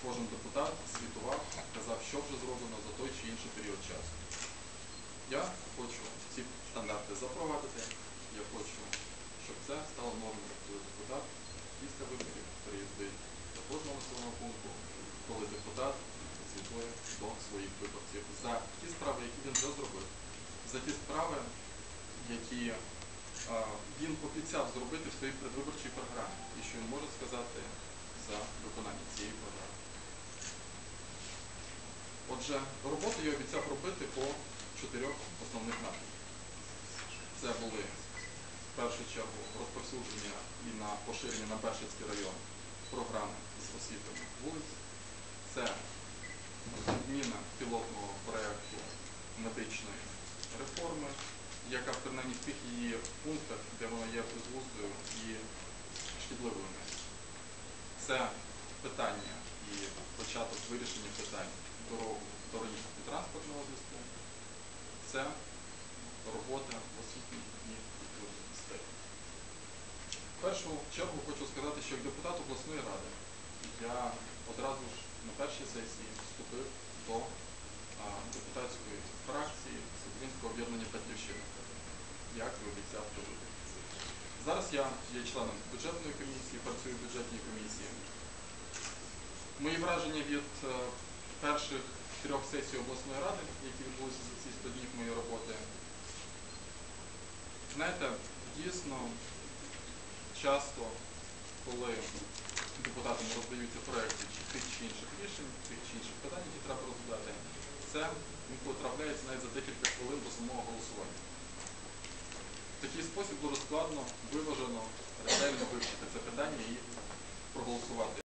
кожен депутат звітував, казав, що вже зроблено за той чи інший період часу. Я хочу ці стандарти запровадити, я хочу, щоб це стало нормою, коли депутат після виборів приїздить до кожного населеного пункту, коли депутат звітує до своїх виборців за ті справи, які він вже зробив, за ті справи, які він обіцяв зробити в своїй предвиборчій програмі, і що він може сказати за виконання цієї програми. Отже, роботу я обіцяв робити по 4 основних напрямках. Це були, в першу чергу, розповсюдження і на поширення на Бершицький район програми з освітлення вулиць. Це зміна пілотного проєкту медичної реформи, яка принаймні в тих її пунктах, де вона є безглуздою і шкідливою. Це питання і початок вирішення питань дорожнього і транспортного зв'язку. Це робота в освітній і культурній сфері. В першу чергу хочу сказати, що як депутат обласної ради я одразу ж на першій сесії вступив до депутатської фракції Всеукраїнського об'єднання «Батьківщина», як і обіцяв робити. Зараз я є членом бюджетної комісії, працюю в бюджетній комісії. Мої враження від перших 3 сесій обласної ради, які відбулися за ці 100 днів моєї роботи, знаєте, дійсно, часто, коли депутатам роздаються проекти тих чи інших рішень, тих чи інших питань, які треба розглядати, це інколи трапляється навіть за декілька хвилин до самого голосування. В такий спосіб дуже складно, виважено, ретельно вивчити це питання і проголосувати.